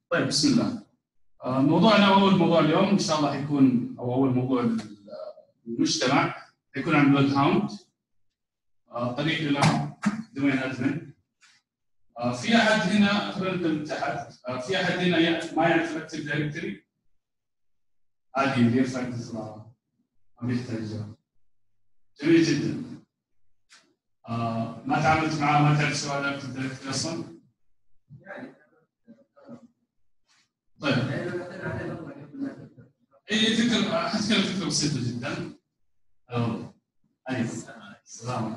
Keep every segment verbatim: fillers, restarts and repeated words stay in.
طيب بسم الله. آه، موضوعنا اول موضوع اليوم ان شاء الله حيكون او اول موضوع المجتمع حيكون عن بلود هاوند. آه، طريق الى دومين ادمن. آه، في احد هنا خلينا نبدا من تحت. آه، في احد هنا ما يعرف الاكتيف دايركتوري؟ عادي اللي يرفع يده ما بيحتاج جواب. جميل جدا. آه، ما تعاملت معاه، ما تعرف سؤال الاكتيف دايركتوري اصلا؟ طيب اي فكره، حتكلم فكره بسيطه جدا. الو ايوه السلام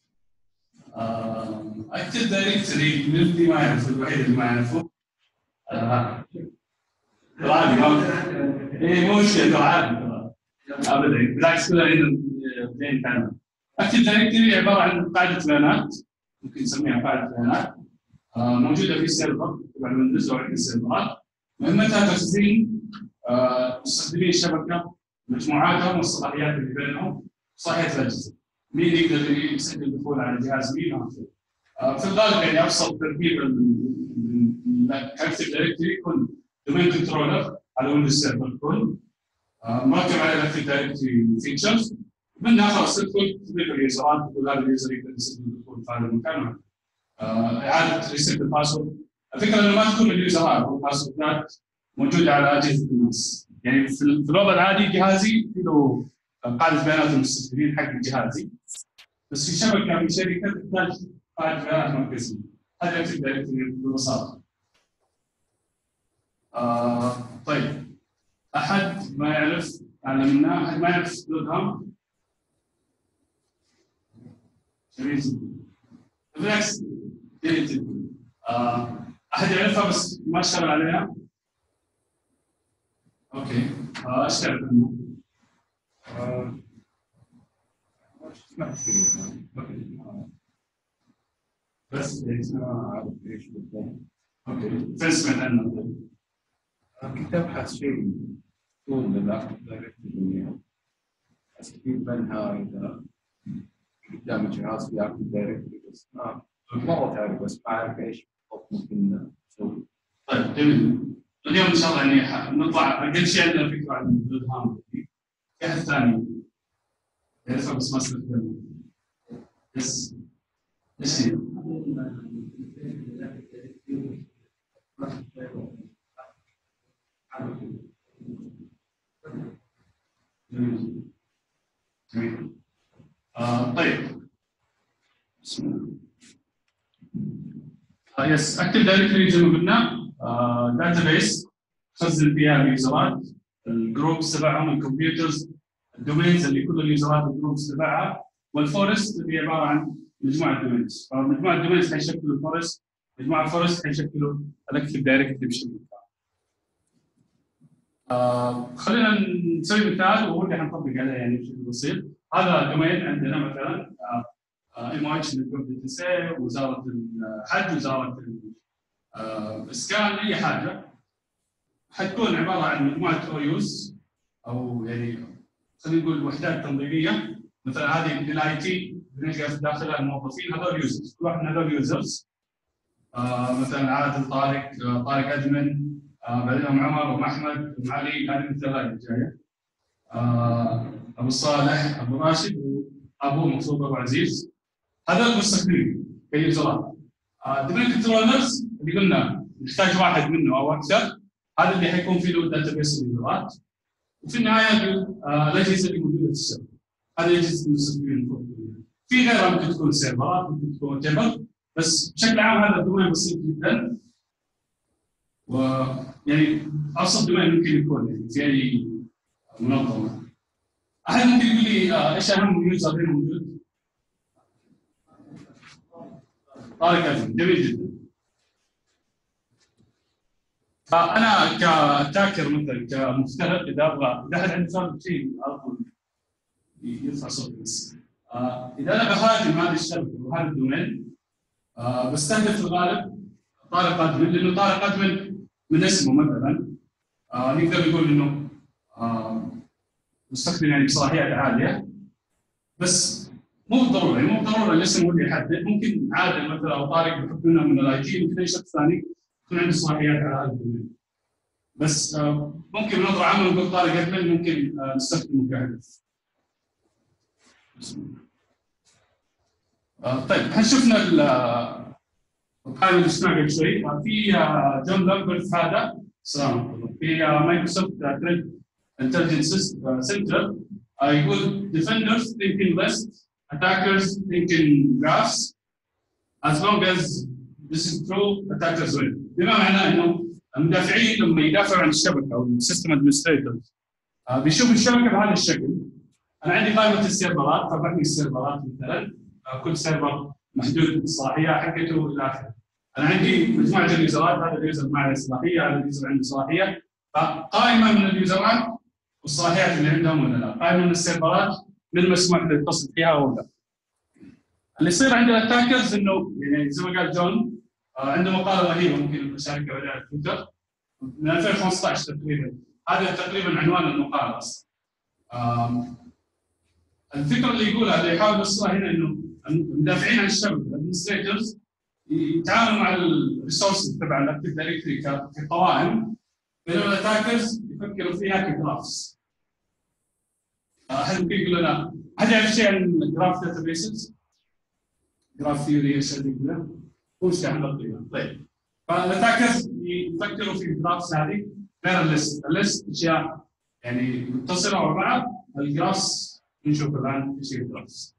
عليكم. اكتب دايركتوري اللي ما يعرفه، الوحيد اللي ما يعرفه آه. عادي اي مو مشكله عادي ابدا، بالعكس كلنا هنا نتعلم. اكتب دايركتوري عباره عن قاعده بيانات، ممكن نسميها قاعده بيانات آه موجوده في سيرفر تبع الويندوز او عند سيرفرات، مهمتها تخزين آه مستخدمين الشبكه مجموعاتهم والصلاحيات اللي بينهم، صلاحيات الاجهزه، مين يقدر يسجل دخول على جهاز مين او آه في الغالب يعني ابسط تركيب الاكتيف دايركتوري يكون دومين كنترولر على ويندوز سيرفر الكل آه مركب على الاكتيف دايركتوري فيتشرز، منها خلاص تدخل تضيف اليوزرات، تقول هذا اليوزر يقدر يسجل دخول في هذا المكان، آه اعاده ريست الباسورد. الفكره انه ما تكون اليوزرات او الباسوردات موجوده على اجهزه الناس، يعني في الوضع العادي جهازي له قاعده بيانات المستخدمين حق جهازي، بس في شبكه في شركه تحتاج قاعده بيانات مركزيه، هذا الاكتيف دايركتوري ببساطه. آه طيب احد ما يعرف علمناه، احد ما يعرف بلود هاوند؟ جميل جدا. بالعكس جميل جدا. آه احد يعرفها بس ما اشتغل عليها؟ اوكي آه ايش تعرف عنه؟ آه، سمعت فيه بس بس ما أعرف إيش بالضبط. اوكي فين سمعت عنه؟ كنت أبحث شيء طول للأكتيف دايركتوري، أستفيد منها إذا قدام الجهاز في أكتيف دايركتوري، بس ما مرة تعرف، بس ما أعرف إيش بالضبط ممكن نسوي. طيب جميل. اليوم ان شاء الله يعني نطلع اقل شيء عندنا فكره عن البلود هاوند. في احد ثاني يعرفها بس ما استخدمها؟ بس ايش هي؟ جميل جميل. آه طيب بسم الله. آه يس اكتف دايركتوري زي ما قلنا آه داتا بيس تخزن فيها اليوزرات، الجروبس تبعهم، الكمبيوترز، الدومينز اللي كل اليوزرات الجروبس تبعها، والفورست اللي عباره عن مجموعه دومينز، فمجموعه دومينز حيشكلوا الفورست، مجموعه فورست حيشكلوا الاكتف دايركتوري بشكل كامل. آه خلينا نسوي مثال وهو اللي حنطبق عليه يعني بشكل بسيط. هذا دومين عندنا مثلا ام اتش من وزاره الحج، وزاره الاسكان، اي حاجه حتكون عباره عن مجموعه او يوز او يعني خلينا نقول وحدات تنظيميه، مثلا هذه للاي تي بنلقى في داخلها الموظفين هذول يوزرز، كل واحد من هذول يوزرز آه مثلا عادل، طارق، آه طارق ادمن، آه بعدين ام عمر، ام احمد، ام علي، هذه المثالات اللي جايه. آه ابو صالح، ابو راشد، وابوه المفروض ابو عزيز، هذول مستخدمين كيوزرات. آه دومين كنترولرز اللي قلنا نحتاج واحد منه او اكثر، هذا اللي حيكون فيه له داتا بيس اليوزرات. وفي النهايه آه الاجهزه اللي موجوده في الشبكه، هذه اجهزه المستخدمين. في غيرها ممكن تكون سيرفرات، ممكن تكون تبر، بس بشكل عام هذا الدومين بسيط جدا، ويعني ابسط دومين ممكن يكون يعني في اي منظمه. احد ممكن يقول لي آه ايش اهم يوزر هنا موجود؟ طارق ادمن، جميل جدا. فانا كتاكر مثلا كمفترض اذا ابغى، اذا احد عنده سؤال شيء على طول يرفع صوته بس. آه اذا انا بهاجم هذه الشبكه وهذا الدومين آه بستهدف في الغالب طارق ادمن، لانه طارق ادمن من اسمه مثلا آه نقدر نقول انه آه مستخدم يعني بصلاحيات عاليه، بس مو بالضروره، مو بالضروره الاسم هو اللي يحدد، ممكن عادل مثلا او طارق بحكم انه من الاي تي، ممكن اي شخص ثاني يكون عنده صلاحيات على هذا الدومين. بس ممكن بنظرة عامة نقول طارق ادمن ممكن نستخدمه كهدف. طيب احنا شفنا القائمة الاجتماعية قبل شوي. في جون لامبرت هذا السلام عليكم في مايكروسوفت تريد انتليجنس سنتر يقول defenders thinking list, attackers thinking graphs. As long as this is true, attackers win. بما معناه انه المدافعين لما يدافعوا عن الشبكه او السيستم ادمنستريتورز بيشوفوا الشبكه بهذا الشكل. انا عندي قائمه السيرفرات، فبحمي السيرفرات مثلا، كل سيرفر محدود الصلاحيه حقته الى اخره. انا عندي مجموعه اليوزرات، هذا اليوزر ما عنده صلاحيه، هذا اليوزر عنده صلاحيه، فقائمه من اليوزرات والصلاحيات اللي عندهم ولا لا، قائمه من السيرفرات من المسموح له يتصل فيها او لا. اللي يصير عند الاتاكرز انه يعني زي ما قال جون عنده مقاله رهيبه ممكن اشاركها بعدين على تويتر من ألفين وخمسة عشر تقريبا، هذا تقريبا عنوان المقاله اصلا. الفكره اللي يقولها اللي يحاول يوصلها هنا انه المدافعين عن الشبكه الادمنستريتورز يتعاملوا مع الريسورسز تبع الاكتيف دايركتوري كقوائم، بينما الاتاكرز يفكروا فيها كجرافس. احد ممكن يقول لنا هل يعرف شيء عن الجراف داتا بيسز؟ جراف ثيوري اشياء زي كذا؟ وش احنا نقيمها؟ طيب فالاتاكرز يفكروا في الجرافس هذه غير الليست، الليست اشياء يعني متصله مع بعض، الجرافس نشوف الان ايش هي الجرافس.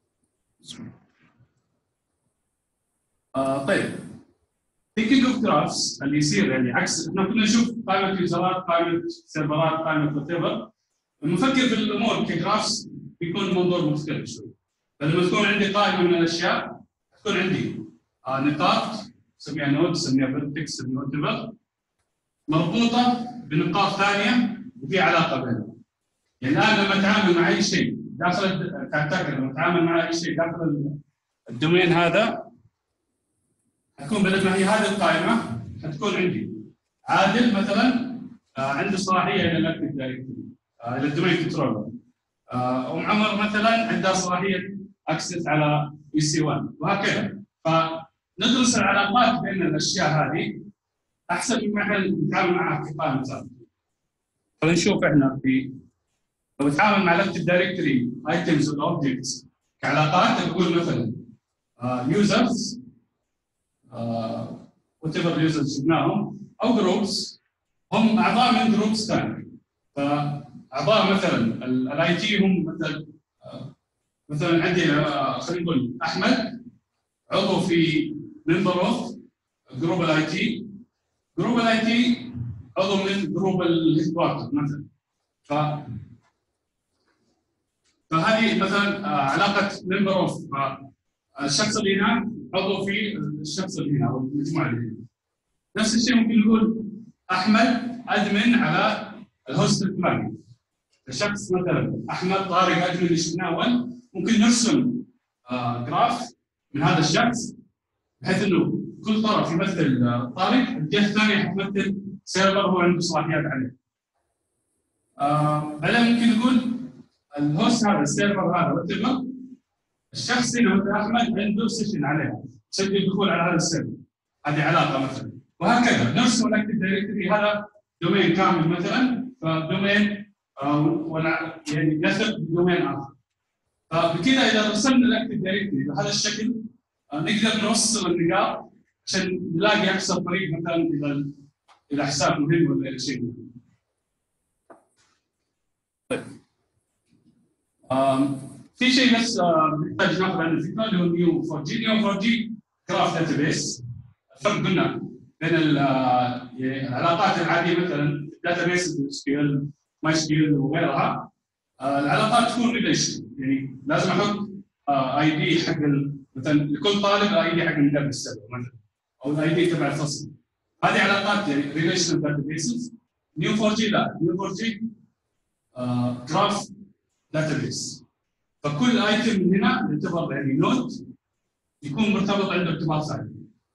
آه طيب thinking of graphs اللي يصير يعني عكس، احنا كنا نشوف قائمه يوزرات، قائمه سيرفرات، قائمه وات ايفر. لما نفكر في الامور كجرافس بيكون منظور مختلف شوي. فلما تكون عندي قائمه من الاشياء تكون عندي آه نقاط نسميها نود، نسميها فيرتكس، وات ايفر، مربوطه بنقاط ثانيه وفي علاقه بينهم. يعني الان لما اتعامل مع اي شيء داخل كاتاكر، لما اتعامل مع اي شيء داخل الدومين هذا حتكون بدل ما هي هذه القائمه حتكون عندي عادل مثلا آه عنده صلاحيه الى الاكتيف دايركتوري آه الى الدومين كنترولر، آه ام عمر مثلا عندها صلاحيه اكسس على اي سي واحد وهكذا. فندرس العلاقات بين الاشياء هذه احسن مما احنا نتعامل معها كقائمه ثابته. فنشوف احنا في لو نتعامل مع الاكتيف دايركتوري ايتمز والاوبجكتس كعلاقات، نقول مثلا يوزرز وات ايفر اليوزرز جبناهم او جروبس هم اعضاء من جروبس ثانيه. فاعضاء مثلا الاي تي هم مثلا آه مثلا عندي آه خلينا نقول احمد عضو في ممبر اوف جروب الاي تي، جروب الاي تي عضو من جروب الهيد كوارتر مثلا. ف فهذه مثلا آه علاقه ممبر اوف آه الشخص اللي هنا عضو في الشخص اللي هنا او المجموعه اللي هنا. نفس الشيء ممكن نقول احمد ادمن على الهوست الفلاني. الشخص مثلا احمد طارق ادمن اللي شفناه اول، ممكن نرسم آه جراف من هذا الشخص بحيث انه كل طرف يمثل آه طارق، الجهه الثانيه حتمثل سيرفر هو عنده صلاحيات عليه. آه بعدين ممكن نقول الهوست هذا السيرفر هذا وات الشخص هنا مثل احمد عنده سيشن عليها، سجل دخول على هذا السيرفر، هذه علاقه مثلا، وهكذا نرسم الاكتيف دايركتوري هذا دومين كامل مثلا، فدومين آه يعني يثق بدومين اخر. فبكذا اذا رسمنا الاكتيف دايركتوري بهذا الشكل آه نقدر نوصل النقاط عشان نلاقي اقصر طريق مثلا الى الى حساب مهم ولا الى شيء مهم. طيب في شيء بس نحتاج ناخذ عنه فكره اللي هو نيو فور جي. نيو فور جي جراف داتا بيس. الفرق قلنا بين العلاقات العاديه مثلا داتا بيس اس كيو ال ماي اس كيو ال وغيرها، العلاقات تكون ريليشن، يعني لازم احط اي دي حق مثلا لكل طالب اي دي حق المدرس السابق مثلا او الاي دي تبع الفصل. هذه علاقات يعني ريليشنال داتا بيسز. نيو فور جي لا، نيو فور جي جراف داتا بيس. فكل ايتم من هنا يعتبر يعني نود يكون مرتبط عنده ارتباط ثاني.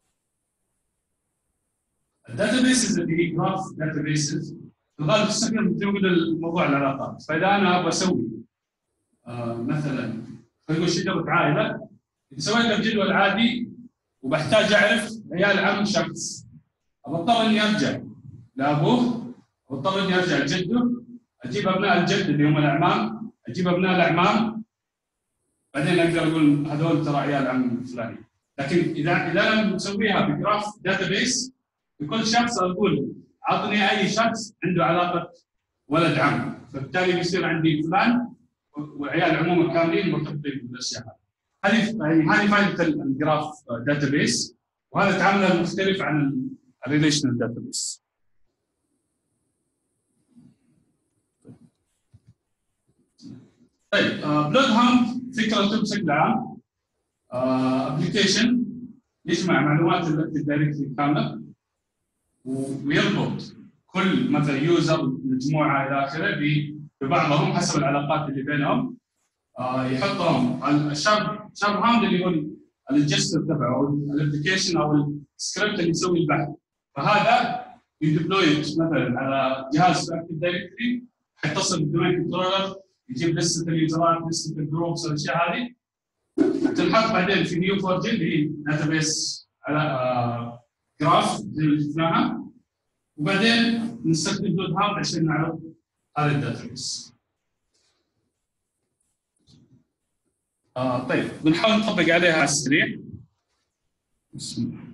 الداتا بيسز اللي هي جراف داتا بيسز في الغالب تستخدم تزود الموضوع العلاقات. فاذا انا ابغى اسوي آه مثلا خلينا نقول شجره عائله، سويتها بجدول عادي وبحتاج اعرف عيال عم شخص، بضطر اني ارجع لابوه واضطر اني ارجع لجده، اجيب ابناء الجد اللي هم الاعمام، اجيب ابناء الاعمام، بعدين اقدر اقول هذول ترى عيال عم الفلاني. لكن اذا اذا انا مسويها بجراف داتابيس لكل شخص اقول اعطني اي شخص عنده علاقه ولد عم، فبالتالي بيصير عندي فلان وعيال عمومه كاملين مرتبطين بالاشياء هذه. هذه يعني هذه فائده الجراف داتابيس، وهذا تعامله مختلف عن الريليشنال داتابيس. طيب بلود هاند فكرته بشكل عام ابلكيشن يجمع معلومات الاكتيف دايركتري كامله ويربط كل مثلا يوزر مجموعه الى اخره ببعضهم حسب العلاقات اللي بينهم، آه يحطهم الشاب شاب هاند اللي هو الجستر تبعه او الابلكيشن او السكريبت اللي يسوي البحث، فهذا يديبلوي مثلا على جهاز في اكتيف دايركتري، حيتصل بالدومين كنترولر يجيب لسته اليوزرات لسته الجروبس والاشياء هذه تنحط بعدين في نيو فور جي اللي هي داتابيس على آه جراف زي اللي شفناها، وبعدين نستخدم بلود هاند عشان نعرف هذا الداتابيس. آه طيب بنحاول نطبق عليها على السريع. بسم الله.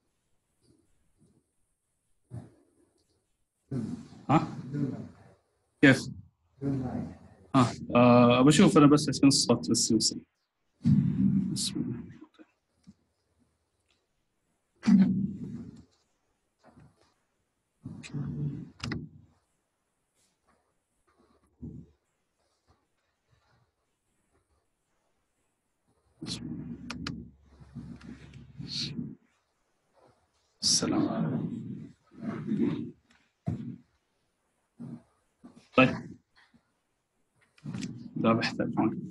ها؟ كيف؟ ها آه بشوف انا بس عشان الصوت بس يوصل. بسم الله. السلام عليكم. طيب لا بحتاج هون.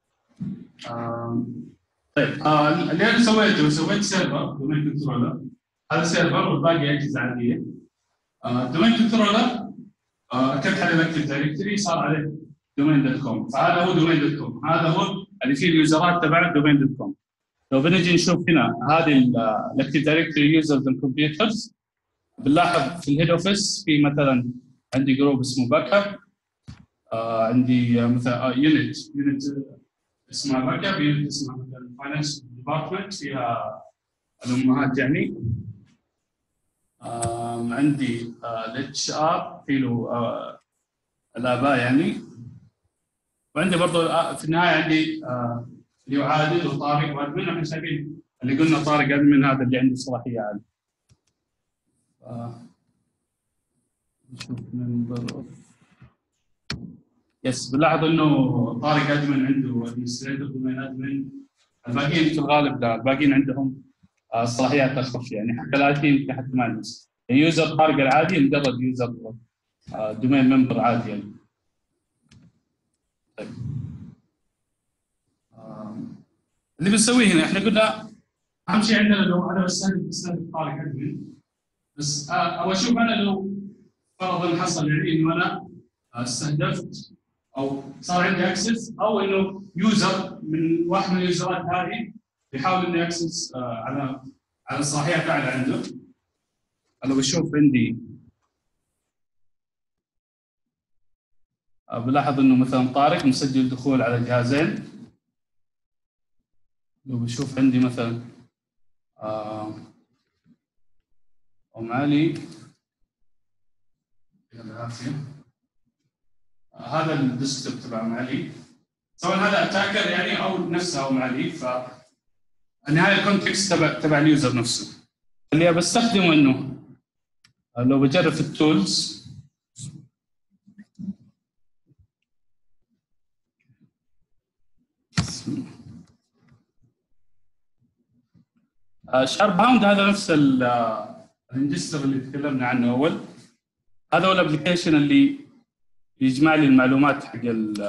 طيب آه اللي انا سويته سويت سيرفر دومين كنترولر، هذا سيرفر والباقي اجهزه عاديه. دومين كنترولر ركبت عليه الاكتيف دايركتري صار عليه دومين دوت كوم، فهذا هو دومين دوت كوم، هذا هو اللي فيه اليوزرات تبع دومين دوت كوم. لو بنجي نشوف هنا هذه الاكتيف دايركتري يوزرز اند كمبيوترز، بنلاحظ في الهيد اوفيس في مثلا عندي جروب اسمه باك اب، آه عندي مثلا يونت يونت اسمها باك اب، يونت اسمها مثلا فاينانس ديبارتمنت فيها الامهات يعني، آه عندي الاتش ار في له آه الاباء يعني، وعندي برضه في النهايه عندي آه اللي هو عادل وطارق وادمن. احنا شايفين اللي قلنا طارق ادمن هذا اللي عنده صلاحيه عاليه. آه نشوف منبر يس، بنلاحظ انه طارق ادمن عنده ادمنستريتور دومين ادمن، الباقيين في الغالب لا، الباقيين عندهم آه صلاحيات اخف يعني، حتى الاي تي يمكن حتى ما يلمس يعني. يوزر طارق العادي مجرد يوزر آه دومين ممبر عادي يعني. طيب آه اللي بنسويه هنا احنا قلنا اهم شيء عندنا لو انا بستهدف بستهدف طارق ادمن بس، آه او اشوف انا لو فرضا حصل يعني انه انا استهدفت او صار عندي اكسس، او انه يوزر من واحد من اليوزرات هذه بيحاول انه يكسس آه على على صلاحيات اعلى عنده. لو بشوف عندي آه بلاحظ انه مثلا طارق مسجل دخول على جهازين. لو بشوف عندي مثلا آه ام علي بالعافيه، آه هذا الديسكتوب تبع ام علي، سواء هذا اتاكر يعني او نفسه ام علي، ف النهايه الكونتكست تبع تبع اليوزر نفسه. اللي بستخدمه انه لو بجرب في التولز شارب هاوند، هذا نفس الانجستر اللي تكلمنا عنه اول، هذا هو الابلكيشن اللي يجمع لي المعلومات حق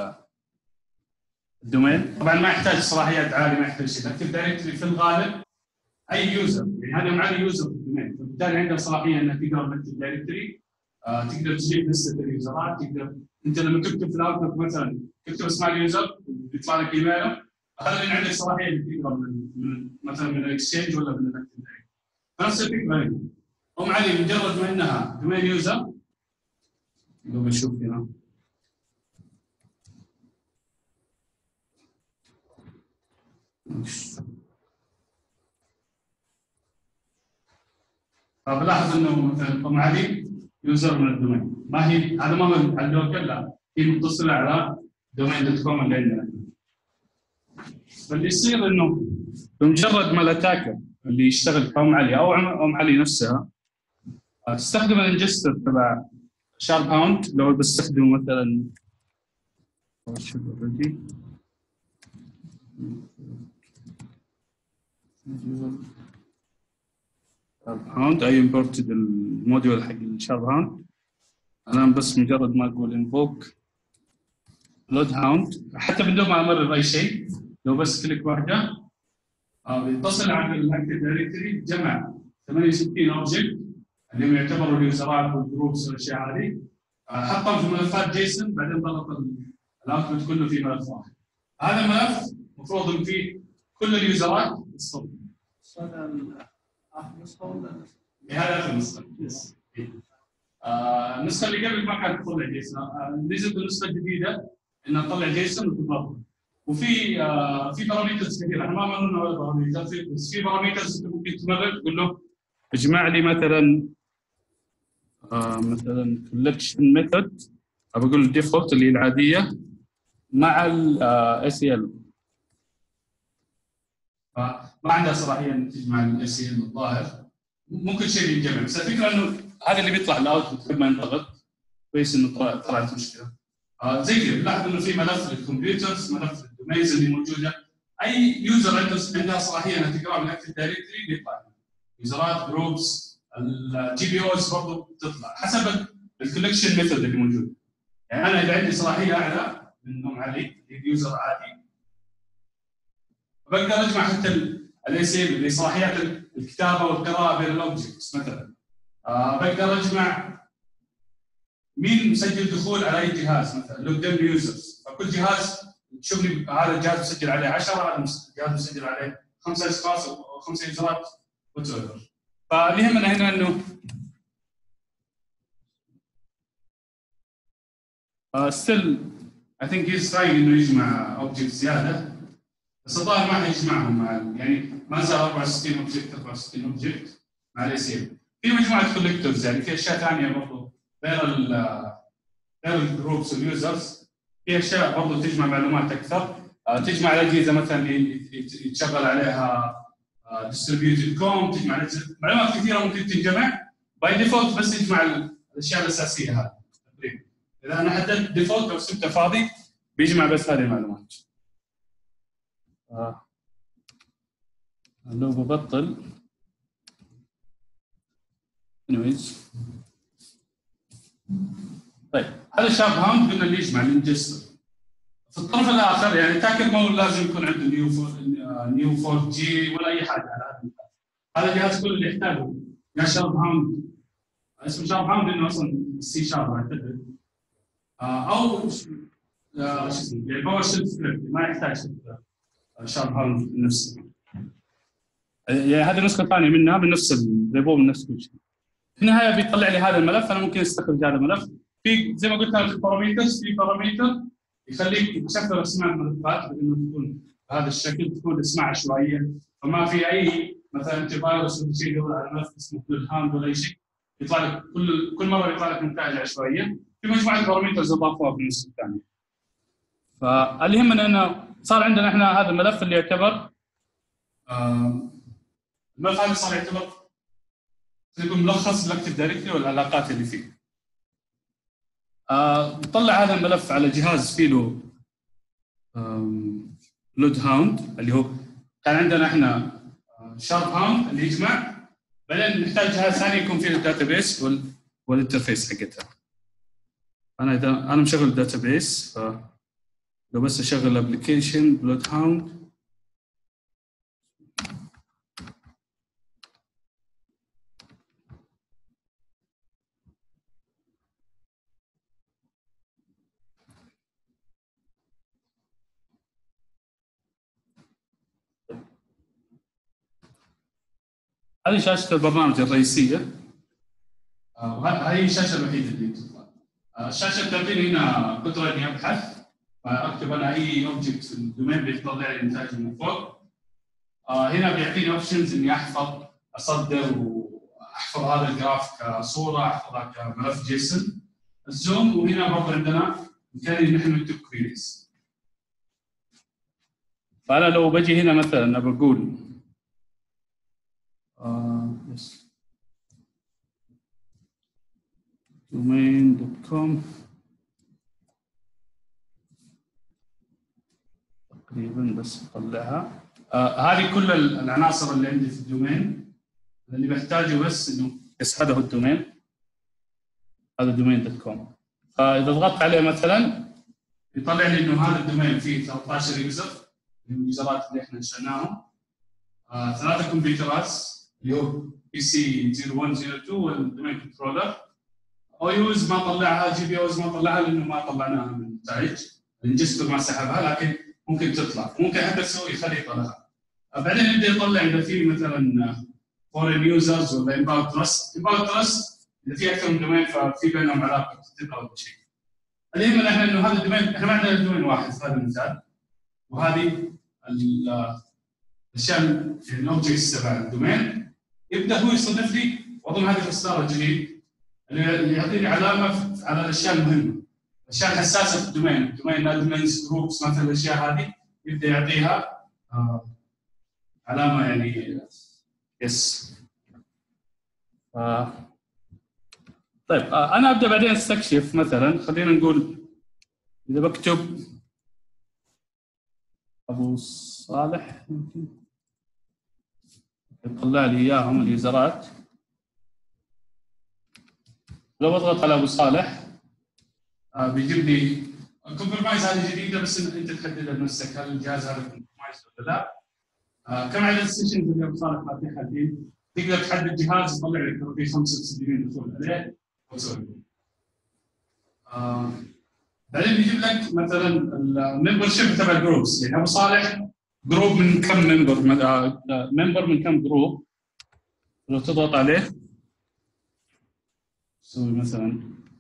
الدومين. طبعا ما يحتاج صلاحيات عاليه، ما يحتاج شيء، لكن دايركتلي في الغالب اي يوزر يعني هذا معاه يوزر في الدومين، فبالتالي عنده صلاحيه انك تقرا بالاكتيف دايركتري، آه تقدر تجيب لسته اليوزرات، تقدر انت لما تكتب في الاوتبوت مثلا تكتب اسم اليوزر بيطلع لك ايميله، هذا اللي عندك صلاحيه انك تقرا من مثلا من الاكسشينج ولا من الاكتيف دايركتري. فنفس الفكره هنا ام علي مجرد ما انها دومين يوزر لو بشوف هنا فبلاحظ انه مثلا ام علي يوزر من الدومين، ما هي هذا ما هو على اللوكل، لا هي متصله على دومين دوت كوم اللي عندنا. فاللي يصير انه بمجرد ما الاتاكر اللي يشتغل كأم علي او ام علي نفسها تستخدم الانجستر تبع شارب هاوند، لو بستخدم مثلا شارب هاوند اي امبورتد الموديول حق الشارب هاوند. انا بس مجرد ما اقول انفوك لود هاوند حتى بدون ما امرر اي شيء، لو بس كليك واحده بيتصل على الاكتيف دايركتوري، جمع ثمانية وستين اوبجكت اللي هم يعتبروا اليوزرات والجروبس والاشياء هذه، حطهم في ملفات جيسون، بعدين ضغط الاوتبوت كله في ملف واحد. هذا الملف المفروض ان فيه كل اليوزرات الصوت. اخر نسخه ولا هذا اخر نسخه. يس. النسخه اللي قبل ما كانت تطلع جيسون، نزلت النسخه الجديده انها تطلع جيسون وتضبط. وفي آه في بارامترز كثيره، احنا ما مررنا ولا بارامترز، بس في بارامترز انت ممكن تمرر تقول له اجمع لي مثلا آه مثلا كولكشن ميثود، بقول الديفولت اللي هي العاديه مع الاي سي ال. فما عندها صلاحيه ان تجمع الاي سي ال الظاهر، ممكن شيء ينجمع، بس الفكره انه هذا اللي بيطلع الاوتبوت لما ينضغط كويس انه طلعت مشكله. آه زي كذا بنلاحظ انه في ملف للكمبيوترز، ملف للدومينز اللي موجوده، اي يوزر عنده عندها صلاحيه انها تقرا من الاكتيف دايركتوري بيطلع يوزرات جروبس، الجي بي اوز برضه بتطلع حسب الكولكشن ميثود اللي موجود. يعني انا اذا عندي صلاحيه اعلى من ام علي اليوزر عادي بقدر اجمع حتى الاي سي اللي صلاحيات الكتابه والقراءه بين الاوبجكتس مثلا. آه بقدر اجمع مين مسجل دخول على اي جهاز مثلا لو قدام يوزرز، فكل جهاز تشوف لي هذا الجهاز مسجل عليه عشرة، هذا الجهاز مسجل عليه خمسة اشخاص او خمسة يوزرات وات ايفر. فاللي يهمنا هنا انه ستيل اي ثينك هيز تراينج انه يجمع اوبجكت زياده، بس الظاهر ما حيجمعهم مع يعني ما زال أربعة وستين اوبجكت أربعة وستين اوبجكت مع الاي سي. في مجموعه كولكتورز يعني في اشياء ثانيه برضه غير ال غير الجروبس واليوزرز، في اشياء برضه تجمع معلومات اكثر، تجمع الاجهزه مثلا اللي يتشغل عليها ديستريبيوتد كوم، تجمع معلومات كثيره ممكن تنجمع باي ديفولت، بس يجمع الاشياء الاساسيه هذه. اذا انا حددت ديفولت او سبته فاضي بيجمع بس هذه المعلومات. آه. لو ببطل anyways. طيب هذا شارب هاوند قلنا اللي يجمع الانجستر. في الطرف الاخر يعني تاكد ما هو لازم يكون عنده نيو فور نيو فور جي ولا اي حاجه على هذا. هذا الجهاز كله اللي يحتاجه يا شارب هاوند، اسمه شارب هاوند انه اصلا سي شارب اعتقد، او شو اسمه يعني باور شيل سكريبت ما يحتاج شارب هاوند نفسه. يعني هذه نسخه ثانيه منها من نفس الريبو من نفس كل شيء. في النهايه بيطلع لي هذا الملف، انا ممكن استخرج هذا الملف. في زي ما قلت لك البارامترز، في بارامتر يخليك تشفر اسماء الملفات بانه تكون بهذا الشكل، تكون اسماء عشوائيه، فما في اي مثلا انت فيروس ولا شيء يدور على ملف اسمه بلود هاوند ولا اي شيء، يطلع لك كل كل مره يطلع لك نتائج عشوائيه. في مجموعه بارامترز اضافوها في النسخه الثانيه. فاللي يهمنا انه صار عندنا احنا هذا الملف اللي يعتبر آه الملف هذا صار يعتبر يكون ملخص الاكتيف دايركتوري والعلاقات اللي فيه. آه نطلع هذا الملف على جهاز فيه له لود هاوند اللي هو كان عندنا احنا شارب هاوند اللي يجمع، بعدين نحتاج جهاز ثاني يكون فيه الداتابيس وال والانترفيس حقتها. انا اذا انا مشغل الداتابيس، فلو بس اشغل الابلكيشن بلود هاوند هذه شاشة البرنامج الرئيسية، وهذه الشاشة الوحيدة اللي تطلع. الشاشه بتعطيني هنا قدره اني ابحث، فاكتب انا اي اوبجكت في الدومين بيطلع لي النتائج من فوق. آه هنا بيعطيني اوبشنز اني احفظ اصدر واحفظ هذا الجراف كصوره، احفظها كملف جيسون. الزوم، وهنا برضه عندنا امكانيه ان احنا نكتب كويريز. فانا لو بجي هنا مثلا بقول آه بس دومين دوت كوم تقريبا، بس اطلعها. آه هذه كل العناصر اللي عندي في الدومين، اللي بحتاجه بس انه بس هذا هو الدومين، هذا دومين دوت كوم. فاذا ضغطت عليه مثلا يطلع لي انه هذا الدومين فيه ثلاثة عشر يوزر من اليوزرات اللي احنا نشأناهم، آه ثلاثه كمبيوترات اللي هو بي سي صفر واحد صفر اثنين والدومين كنترولر. او يوز ما طلعها، جي بي اوز ما طلعها لانه ما طلعناها من النتائج، الانجستر ما سحبها، لكن ممكن تطلع، ممكن حتى تسوي خريطه لها. بعدين يبدا يطلع اذا في مثلا فورين يوزرز ولا انباوند تراست. انباوند تراست اذا في اكثر من دومين ففي بينهم علاقه ثقه ولا شيء. المهم ان احنا انه هذا الدومين، احنا ما عندنا دومين واحد في هذا المثال، وهذه الاشياء الاوبجكتس تبع الدومين. يبدا هو يصنف لي واظن هذه الاصدار الجديد اللي يعطيني علامه على الاشياء المهمه، الاشياء الحساسه في الدومين، الدومين ادمنز جروبس مثلا، الاشياء هذه يبدا يعطيها آه علامه يعني يس. آه. طيب آه انا ابدا بعدين استكشف. مثلا خلينا نقول اذا بكتب ابو صالح يمكن يطلع لي اياهم اليوزرات. لو اضغط على ابو صالح آه بيجيب لي الكومبرمايز هذه جديده، بس انت تحددها بنفسك هل الجهاز هذا كومبرمايز ولا لا. آه كم عدد السيشنز اللي ابو صالح فاتحها الحين؟ تقدر تحدد جهاز يطلع لك ترى في خمسة وستين دخول عليه وتسوي. آه بعدين بيجيب لك مثلا الممبر شيب تبع الجروبس، يعني ابو صالح جروب من كم ممبر، ممبر من كم جروب. لو تضغط عليه تسوي مثلا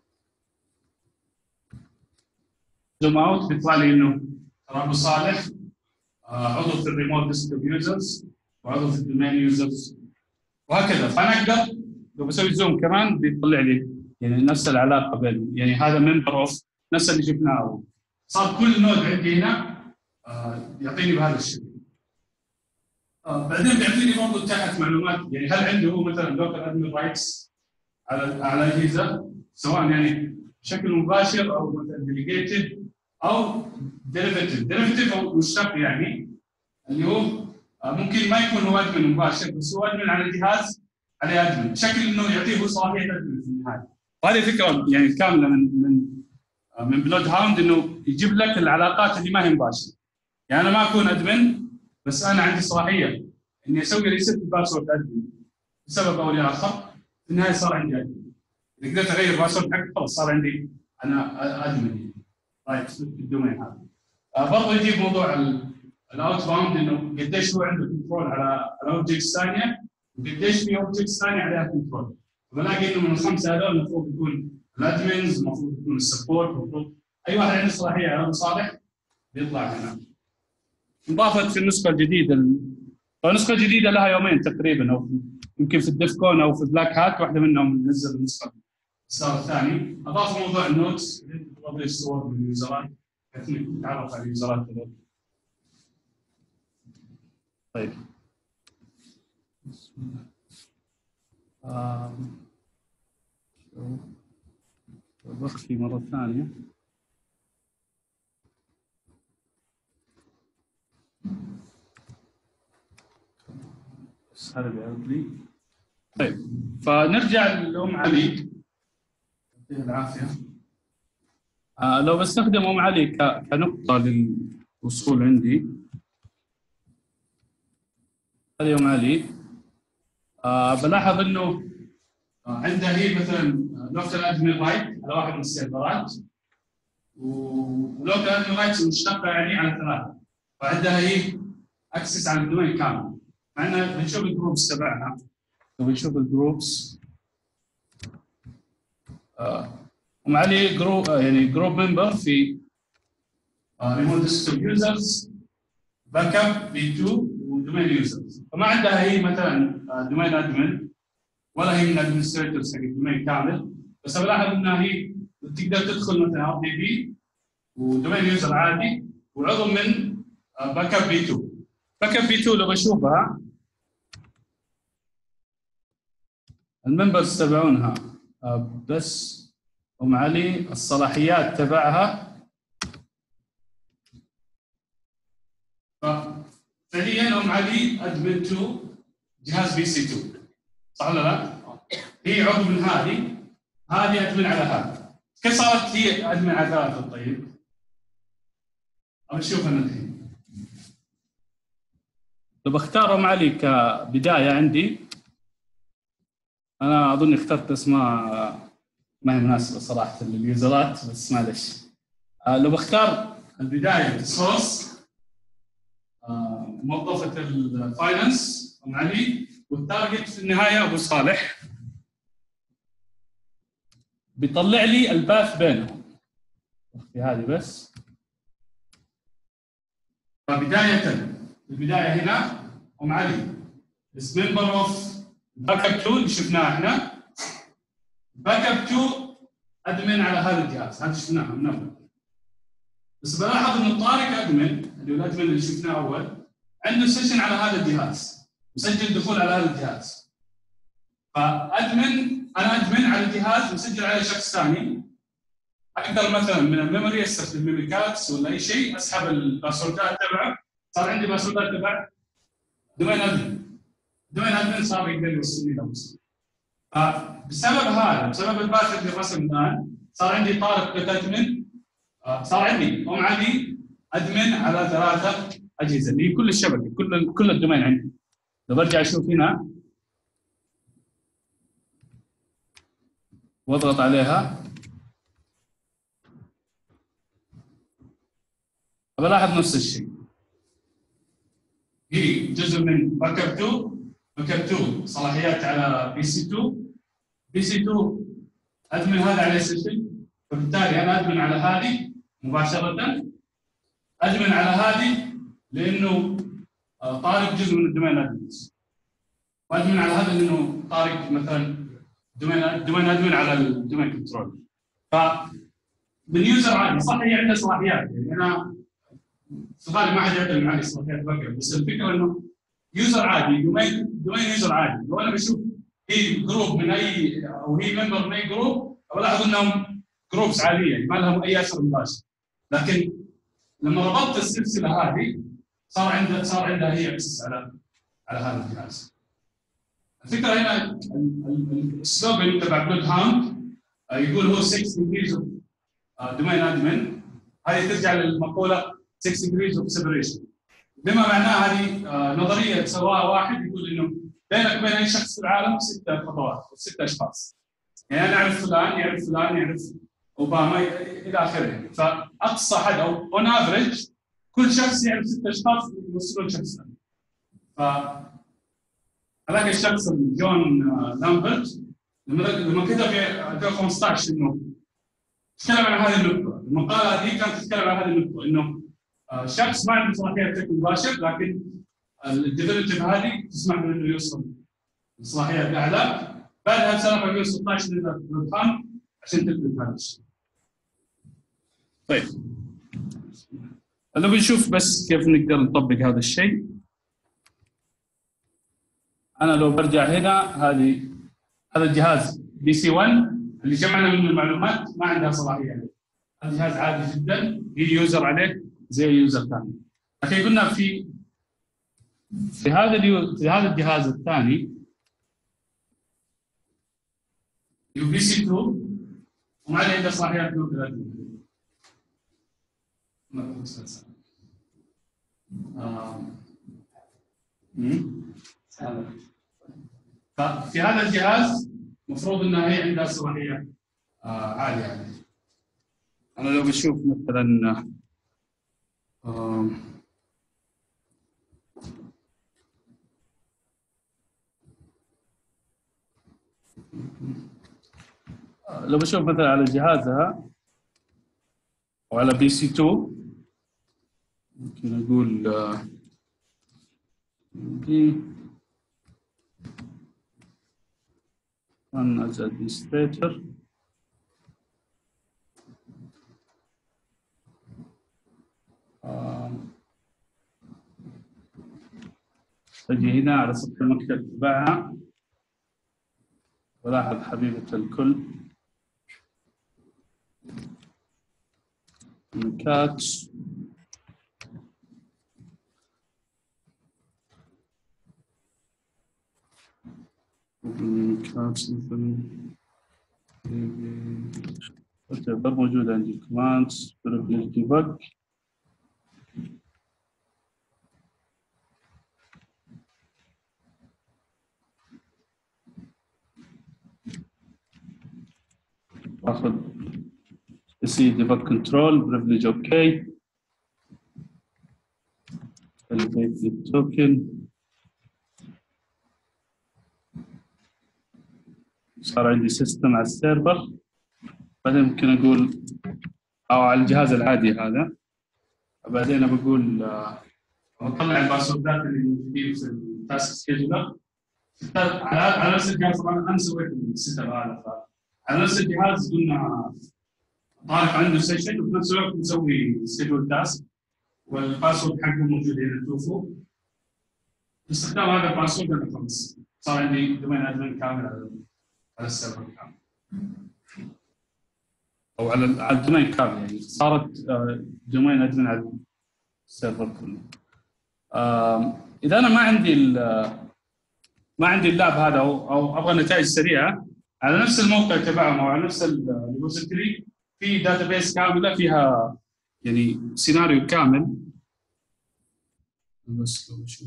زوم اوت بيطلع لي انه ترى ابو صالح عضو في الريموت ديسكتوب يوزرز وعضو في الدومين يوزرز وهكذا. فانا اقدر لو بسوي زوم كمان بيطلع لي يعني نفس العلاقه بين، يعني هذا ممبر اوف نفس اللي شفناه. صار كل نود عندي هنا آه يعطيني بهذا الشكل. آه بعدين بيعطيني برضه تحت معلومات، يعني هل عنده هو مثلا لوكال ادمن رايتس على على الاجهزه، سواء يعني بشكل مباشر او مثلا ديليجيتد او ديريفيتيف. ديريفيتيف او مشتق، يعني اللي هو آه ممكن ما يكون هو ادمن مباشر، بس هو ادمن على الجهاز عليه ادمن، بشكل انه يعطيه هو صلاحيه ادمن في النهايه. وهذه فكره يعني كامله من من آه من بلود هاوند، انه يجيب لك العلاقات اللي ما هي مباشره. يعني انا ما اكون ادمن بس انا عندي صلاحيه اني اسوي ريست الباسورد ادمن لسبب او لاخر، في النهايه صار عندي ادمن. اذا قدرت اغير الباسورد حقي خلاص صار عندي انا ادمن رايت في الدومين هذا. آه برضه يجيب موضوع الاوت باوند، انه قديش هو عنده كنترول على الاوبجكتس الثانيه وقديش في اوبجكتس ثانيه عليها كنترول. بلاقي انه من الخمسه هذول المفروض يكون الادمنز، المفروض يكون السبورت، المفروض اي واحد عنده صلاحيه على المصالح بيطلع هنا. انضافت في النسخه الجديده، النسخه الجديده لها يومين تقريبا، او يمكن في الديف كون او في بلاك هات واحده منهم نزل النسخه الصار الثاني. اضافوا موضوع النوتس، تضيف صور من اليوزرات بحيث انك تتعرف على اليوزرات هذول. طيب بخفي مره ثانيه. بس هذا بيعرض لي. طيب فنرجع لأم علي، يعطيها العافية. آه لو بستخدم أم علي كنقطة للوصول عندي، هذه أم علي. آه بلاحظ إنه آه عندها هي مثلا لوكال ادمن رايت على واحد من السيرفرات، ولوكال ادمن رايت مشتقة يعني على ثلاثة، فعندها هي اكسس على الدومين كامل. مع إنها بنشوف الجروبس تبعها، لو بنشوف الجروبس آه ومع عليه جروب يعني جروب ممبر في ريموت ديسكتوب يوزرز، باك اب بي تو، ودومين يوزرز. فما عندها هي مثلا دومين ادمن ولا هي من ادمنستريتورز حق الدومين كامل، بس بلاحظ انها هي تقدر تدخل مثلا ار دي بي ودومين يوزر عادي وعضو من باك اب بي تو. باك اب بي تو لو بشوفها الممبرز تبعونها بس هم علي الصلاحيات تبعها. فعليا هم علي ادمن تو جهاز بي سي تو، صح ولا لا؟ هي عضو من هذه، هذه ادمن على هذا. كيف صارت هي ادمن على ثلاثه؟ طيب ابى اشوف انا الحين. لو بختارهم علي كبدايه عندي، انا اظن اخترت اسماء ما هي مناسبه صراحه لليوزرات، بس معلش. آه لو بختار البدايه السورس، آه موظفه الفاينانس ام علي، والتارجت في النهايه ابو صالح، بيطلع لي الباث بينهم في هذه بس. فبدايه البدايه هنا ام علي is member of backup two اللي شفناه احنا. backup two ادمن على هذا الجهاز، هذا شفناه من اول. بس بلاحظ ان الطارق ادمن اللي هو الادمن اللي شفناه اول عنده سيشن على هذا الجهاز، مسجل دخول على هذا الجهاز. فادمن انا ادمن على الجهاز مسجل عليه شخص ثاني، اقدر مثلا من الميموري استخدم ميموري كاتس ولا اي شيء اسحب الباسوردات تبعه. صار عندي باسوردات تبع دومين ادمن، دومين ادمن صار يقدر يوصلني له. فبسبب هذا، بسبب الباث اللي رسم الان، صار عندي طارق ادمن، صار عندي ام علي ادمن على ثلاثه اجهزه اللي هي كل الشبكه، كل كل الدومين عندي. لو برجع اشوف هنا واضغط عليها بلاحظ نفس الشيء، هي جزء من باك اب تو. باك اب تو صلاحيات على بي سي تو، بي سي تو ادمن هذا عليه سيشن، فبالتالي انا ادمن على هذه مباشره، ادمن على هذه لانه طارق جزء من الدومين ادمنز، وادمن على هذا لانه طارق مثلا دومين دومين ادمن على الدومين كنترول. ف باليوزر عادي صح هي عندها صلاحيات، يعني انا في الغالب ما حد يعتمد على صلاحيات باك اب، بس الفكره انه يوزر عادي، دومين دومين يوزر عادي، لو انا بشوف هي جروب من اي او هي ممبر من اي جروب بلاحظ انهم جروبس عاديه ما لهم اي اثر مباشر. لكن لما ربطت السلسله هذه صار عندها صار عندها هي اكسس على على هذا الجهاز. الفكره هنا السلوجن تبع جود هاوند يقول هو ستة degrees of domain admin، هذه ترجع للمقوله ستة degrees of separation، بما معناه هذه نظريه سواها واحد يقول انه بينك وبين اي شخص في العالم ستة خطوات او ستة اشخاص، يعني انا اعرف فلان يعرف فلان يعرف اوباما الى اخره. فاقصى حد او اون افريج كل شخص يعرف ستة اشخاص يوصلون شخص ثاني. ف هذاك الشخص جون لامبرت لما لما كتب في ألفين وخمسة عشر انه تكلم عن هذه النقطه، المقاله هذه كانت تتكلم عن هذه النقطه انه شخص ما عنده صلاحيه بشكل مباشر، لكن الديفينيتيف هذه تسمح له انه يوصل لصلاحيات اعلى. بعدها بسنه ألفين وستة عشر نزلت البرهان عشان تثبت هذا الشيء. طيب لو بنشوف بس كيف نقدر نطبق هذا الشيء. انا لو برجع هنا، هذه هذا الجهاز بي سي واحد اللي جمعنا منه المعلومات ما عندها صلاحيه، هذا جهاز عادي جدا هي يوزر عليه زي يوزر ثاني. لكن قلنا في في هذا اليو... في هذا الجهاز الثاني يو بي سي اثنين وما عليه عنده صلاحيات نور ثلاثة. ففي هذا الجهاز المفروض انها هي عندها صلاحيه آه عاليه يعني. انا لو بشوف مثلا آه لو بشوف مثلا على جهازها وعلى بي سي تو ممكن اقول آه، دي run as administrator. آه، اجي هنا على سطح المكتب تبعها ولاحظ حبيبة الكل كاتش كاتش مثلا whatever موجود عندي commands privilege debug. اخذ سي debug control privilege اوكي elevate the token صار عندي سيستم على السيرفر بعدين ممكن اقول او على الجهاز العادي هذا بعدين بقول آه، بطلع الباسوردات اللي موجودين في التاسك سكيدولر على على نفس الجهاز. طبعا انا سويت السيت اب هذا على نفس الجهاز قلنا طارق عنده سيشن وفي نفس الوقت نسوي سكيدول تاسك والباسورد حقه موجود هنا تشوفوا. باستخدام هذا الباسورد انا خلص صار عندي دومين ادمن كامل على على السيرفر كامل او على على الدومين كامل يعني صارت دومين ادمن على السيرفر كله. اذا انا ما عندي ما عندي اللاب هذا او, أو ابغى نتائج سريعه على نفس الموقع تبعهم او على نفس الريبوزيتوري في داتابيس كامله فيها يعني سيناريو كامل. بس لو اشوف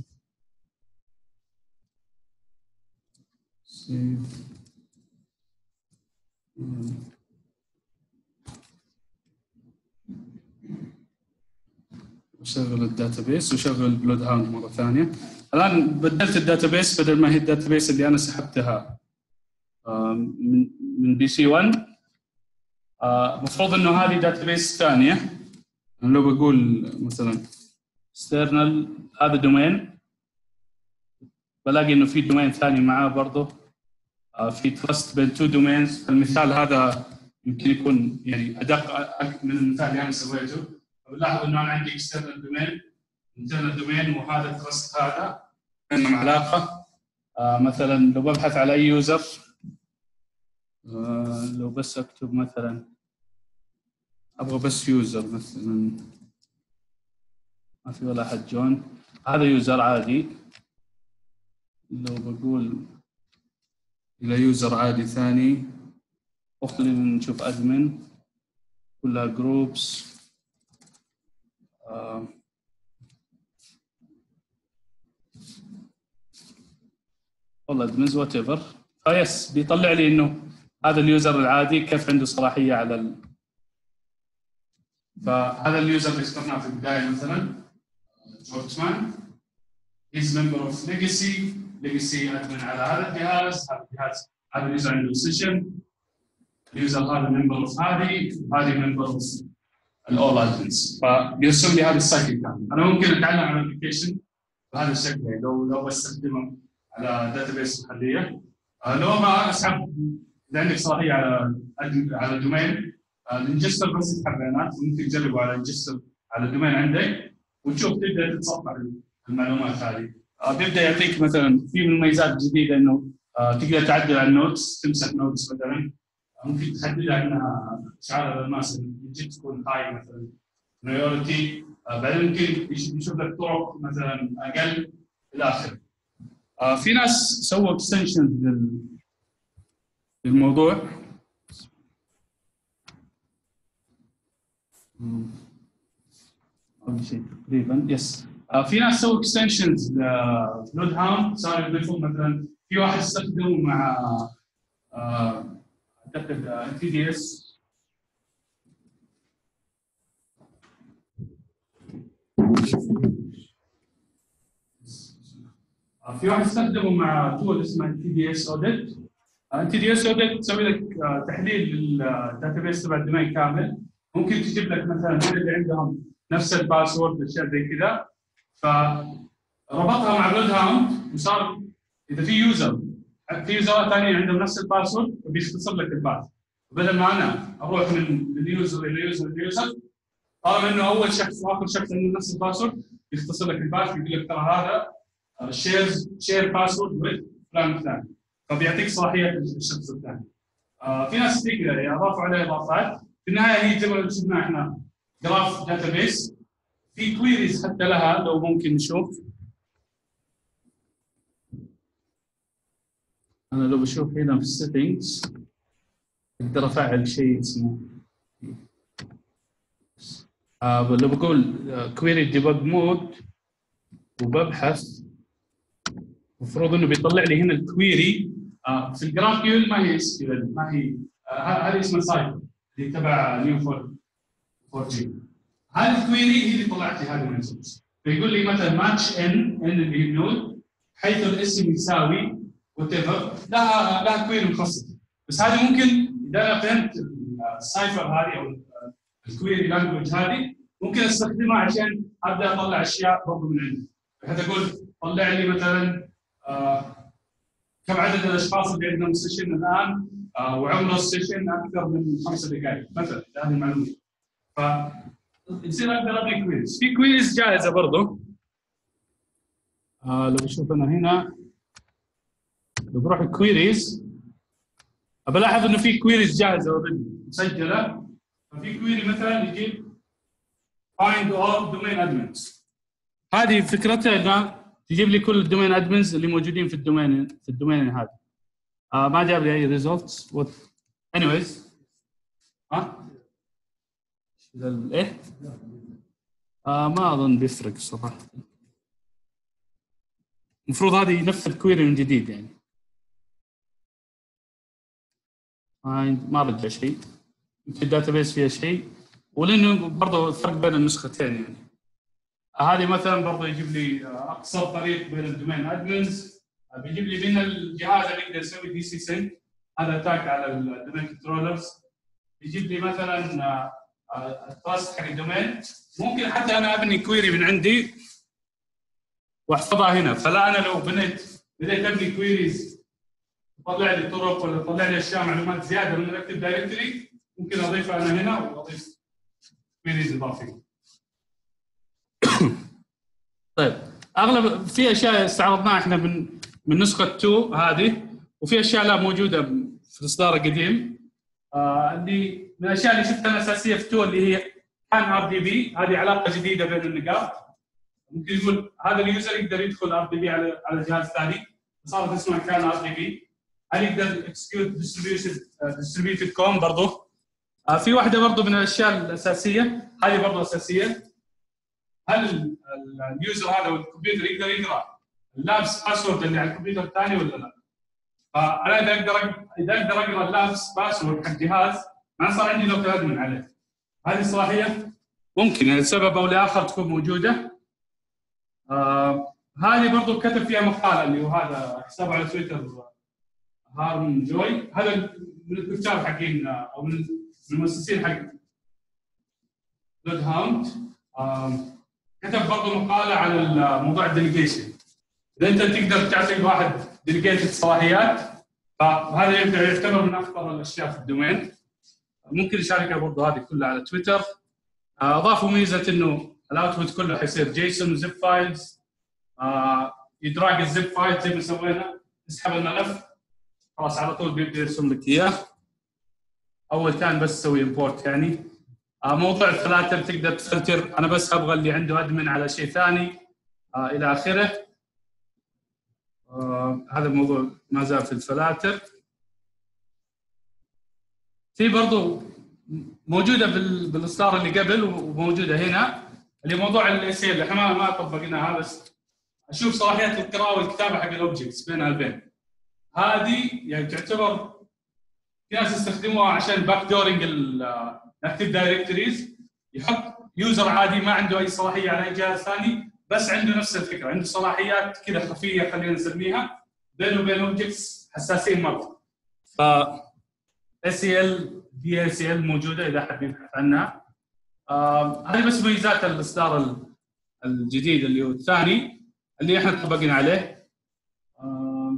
وشغل الداتابيس وشغل بلود هاوند مره ثانيه. الان بدلت الداتابيس بدل ما هي الداتابيس اللي انا سحبتها من من بي سي واحد المفروض انه هذه داتابيس ثانيه. لو بقول مثلا external هذا دومين بلاقي انه في دومين ثاني معاه برضه في تراست بين تو دومينز. المثال هذا يمكن يكون يعني ادق من المثال اللي انا سويته. بلاحظ انه انا عندي external دومين internal دومين وهذا التراست هذا بينهم علاقه. آه مثلا لو ببحث على اي يوزر آه لو بس اكتب مثلا ابغى بس يوزر مثلا ما في ولا احد جون هذا يوزر عادي. لو بقول الى يوزر عادي ثاني وخلينا نشوف ادمن كلها جروبس آه والله ادمنز وات ايفر فيس بيطلع لي انه هذا اليوزر العادي كيف عنده صلاحيه على ال... فهذا اليوزر اللي اخترناه في البدايه مثلا جورجمان از ممبر اوف ليجاسي ليجاسي ادمن على هذا الجهاز. هذا الجهاز هذا اليوزر عنده سيشن اليوزر هذا ممبر اوف هذه هذه ممبر اوف الاول ادمنز. فبيرسم لي هذا السايكل كامل. انا ممكن اتعلم عن الابلكيشن بهذا الشكل لو لو بستخدمه على داتابيس محليه. لو ما اسحب اذا عندك صلاحيه على على الدومين الانجستر بس يسحب بيانات ممكن تجربه على الانجستر على الدومين عندك وتشوف تبدا تتصفح المعلومات هذه. بيبدا يعطيك مثلا في مميزات جديده انه تقدر تعدل على النوتس تمسح نوتس مثلا ممكن تحددها انها شعار الناس يجي تكون هاي مثلا بريورتي بعدين ممكن يشوف لك طرق مثلا اقل الى اخره. آه في ناس سووا اكستنشن للموضوع اول شيء تقريبا يس. آه في ناس سووا اكستنشنز لبلود هاوند صار يضيفون مثلا في واحد استخدمه مع آه اعتقد تي دي اس في واحد استخدمه مع تول اسمه تي دي اس اوديت. انت دي اس او تسوي لك آه، تحليل للداتابيس تبع الدومين كامل. ممكن تجيب لك مثلا من اللي عندهم نفس الباسورد اشياء زي كذا، فربطها مع بلود هاوند وصار اذا في يوزر في يوزرات ثانيين عندهم نفس الباسورد بيختصر لك الباث، بدل ما انا اروح من اليوزر الى يوزر الى يوزر، طالما انه اول شخص واخر شخص عنده نفس الباسورد يختصر لك الباث، يقول لك ترى هذا شيرز شير باسورد وذ فلان الثاني، فبيعطيك صلاحيات الشخص الثاني. آه في ناس كثير كذا يعني اضافوا عليه اضافات. في النهايه هي زي ما شفنا احنا جراف داتابيس، في كويريز حتى لها لو ممكن نشوف. انا لو بشوف هنا في السيتنجز اقدر افعل شيء اسمه آه لو بقول كويري ديبج مود وببحث، المفروض انه بيطلع لي هنا الكويري. آه في الجراف كيول ما هي اس كيو ال، ما هي هذه آه اسمها سايفر اللي تبع نيو فور جي. هذه الكويري هي اللي طلعت لي هذه المسج، فيقول لي مثلا ماتش ان ان اللي هي النود حيث الاسم يساوي وات ايفر، لها لها كويري مخصص. بس هذه ممكن اذا انا فهمت السايفر هذه او الكويري لانجوج هذه ممكن استخدمها عشان ابدا اطلع اشياء برضه من عندي، بحيث اقول طلع لي مثلا آه كم عدد الاشخاص اللي عندهم سيشن الان آه وعمر السيشن اكثر من خمس دقائق مثلا، هذه المعلومه. ف يصير اقدر ابني كويريز. في كويريز جاهزه برضه. آه لو بشوف انا هنا لو بروح الكويريز بلاحظ انه في كويريز جاهزه اوريدي مسجله. ففي كويري مثلا يجيب find all domain admins، هذه فكرتها انها تجيب لي كل الدومين ادمنز اللي موجودين في الدومين في الدومين هذا. آه ما جاب لي اي ريزلتس anyways. ها ايه آه ما اظن بيفرق صراحه. المفروض هذه ينفذ الكويري من جديد يعني. ما رجع شيء، في الداتابيس فيها شيء، ولانه برضه الفرق بين النسختين يعني. هذه مثلا برضه يجيب لي اقصر طريق بين الدومين ادمنز، بيجيب لي بين الجهاز اللي يقدر يسوي دي سي سينك، هذا اتاك على الدومين كنترولرز. يجيب لي مثلا التراست حق الدومين، ممكن حتى انا ابني كويري من عندي واحفظها هنا. فلا انا لو بنيت بديت ابني كويريز تطلع لي طرق ولا تطلع لي اشياء معلومات زياده من الاكتف دايركتوري، ممكن اضيفها انا هنا واضيف كويريز اضافيه. طيب اغلب في اشياء استعرضناها احنا من من نسخه اثنين هذه، وفي اشياء لا موجوده في الاصدار القديم. آه اللي من الاشياء اللي شفتها الاساسيه في اثنين اللي هي كان ار دي بي، هذه علاقه جديده بين النقاط. ممكن يقول هذا اليوزر يقدر يدخل ار دي بي على على جهاز ثاني، صارت اسمها كان ار دي بي. هل يقدر اكسكيوت ديستريبيوتد كوم برضه. آه في واحده برضه من الاشياء الاساسيه، هذه برضه اساسيه، هل اليوزر هذا والكمبيوتر يقدر يقرا اللابس باسورد اللي على الكمبيوتر الثاني ولا لا؟ فانا اذا اقدر اذا اقدر اقرا اللابس باسورد حق جهاز ما صار عندي لوكال ادمن عليه. هذه الصلاحيه ممكن يعني لسبب او لاخر تكون موجوده. آه هذه برضو كتب فيها مقاله اللي هو هذا حسابه على تويتر هارون جوي، هذا من الكتاب حقين او من المؤسسين حق بلود هاوند. آه كتب برضو مقاله على موضوع الديليجيشن. اذا انت تقدر تعطي واحد ديليجيتد صلاحيات فهذا يقدر يعتبر من اخطر الاشياء في الدومين. ممكن نشاركها برضو هذه كلها على تويتر. اضافوا ميزه انه الاوتبوت كله حيصير جيسون وزب فايلز. آه يدراج الزب فايل زي ما سوينا، تسحب الملف خلاص على طول بيبدا يرسم لك اياه. اول كان بس تسوي امبورت يعني. آه موضوع الفلاتر تقدر تفلتر، انا بس ابغى اللي عنده ادمن على شيء ثاني آه الى اخره. آه هذا الموضوع ما زال في الفلاتر. في برضو موجوده بالاصدار اللي قبل وموجوده هنا اللي موضوع الاي سي ال، احنا ما طبقناها بس اشوف صلاحيات القراءه والكتابه حق الاوبجكتس بينها البين. هذه يعني تعتبر في ناس يستخدموها عشان باك دورنج الاكتيف دايركتوريز، يحط يوزر عادي ما عنده اي صلاحيه على اي جهاز ثاني بس عنده نفس الفكره، عنده صلاحيات كذا خفيه خلينا نسميها بينه وبين اوبجكتس حساسين مره. ف اس سي ال دي ال سي ال موجوده اذا حد يبحث عنها. آه هذه بس ميزات الاصدار الجديد اللي هو الثاني اللي احنا طبقنا عليه. آه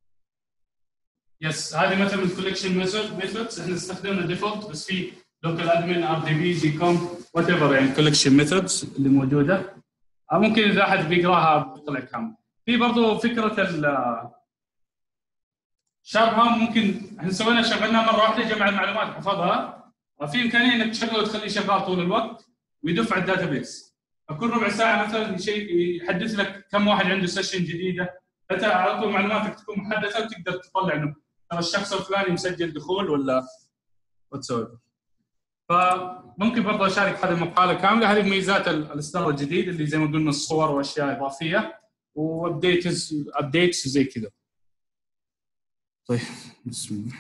يس هذه مثلا من كولكشن ميثودز احنا استخدمنا ديفولت، بس في لوكال ادمن ار دي بي دي كوم وات ايفر يعني كولكشن ميثودز اللي موجوده. آه ممكن اذا احد بيقراها بيطلع كامل. في برضه فكره ال شابها ممكن احنا سوينا شغلنا مره واحده جمع المعلومات حفظها، وفي امكانيه انك تشغله وتخليه شغال طول الوقت ويدف على الداتا بيس. فكل ربع ساعه مثلا شيء يحدث لك كم واحد عنده سيشن جديده، فانت على طول معلوماتك تكون محدثه وتقدر تطلع انه ترى الشخص الفلاني مسجل دخول ولا واتسوي. فممكن برضه اشارك هذه المقاله كامله. هذه ميزات الاصدار الجديد اللي زي ما قلنا الصور واشياء اضافيه وابديتس ابديتس زي كذا. طيب بسم الله.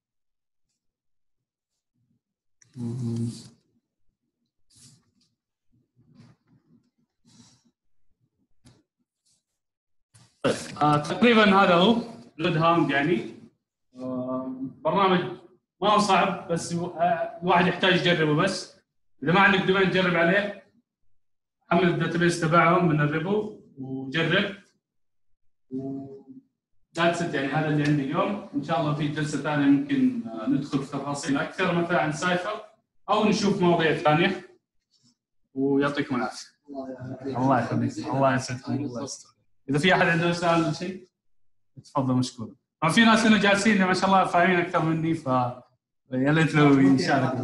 طيب آه تقريبا هذا هو بلود هاوند يعني. آه برنامج ما هو صعب، بس آه الواحد يحتاج يجربه. بس اذا ما عندك دومين تجرب عليه، حمل الداتابيس تبعهم من الريبو وجرب و ذاتس ات. يعني هذا اللي عندي اليوم. ان شاء الله في جلسه ثانيه ممكن آه ندخل في تفاصيل اكثر مثلا عن سايفر او نشوف مواضيع ثانيه. ويعطيكم العافيه. الله يخليك. الله يسعدكم. الله يستر. اذا في احد عنده سؤال شيء تفضل مشكور. ما في ناس هنا جالسين ما شاء الله فاهمين اكثر مني، ف يا ليت لو يشارك.